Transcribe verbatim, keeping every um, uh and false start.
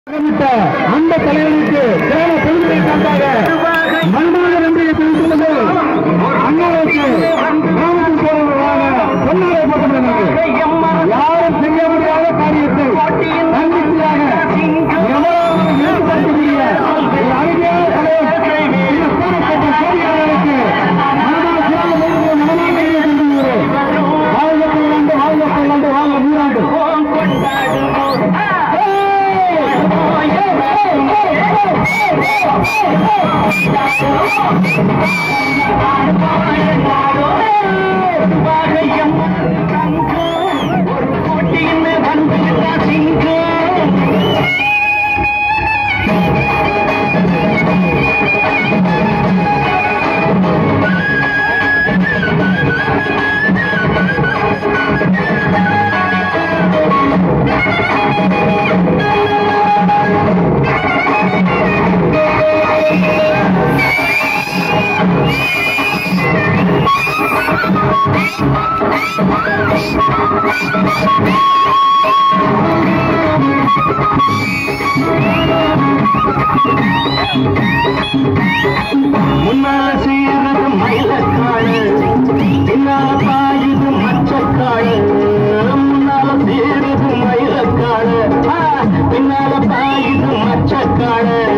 அந்த தலைவனுக்கு கிராம பொதுமக்களை சார்பாக மனமான நன்றியை தெரிவித்துள்ளது. அண்ணாவுக்கு கிராமத்தில் போறவர்களாக பொன்னாரை போட்டுள்ளது. யாரும் செய்ய முடியாத காரியத்தை தன்னிச்சையாக எவ்வளவு மேம்படுத்தக்கூடிய அருமையான தலைவர் கோரிக்கையாளருக்கு மனமான கிராம பொதுமக்களை மனமான நன்றியை தெரிவித்துள்ளது. வாழ்க பல்லாண்டு, வாழ்க பல்லாண்டு, வாழ்க நூறாண்டு. முன்னால செய்யறது மயிலக்காடு, பின்னால பாயுது மச்சக்காடு. முன்னால செய்யறது மயிலக்காடு, பின்னால பாயுது மச்சக்காடு.